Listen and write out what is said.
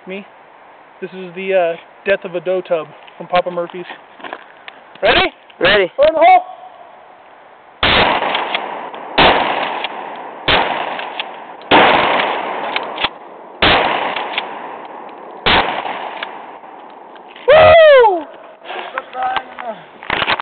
Me. This is the death of a dough tub from Papa Murphy's. Ready? Ready. Throw in the hole.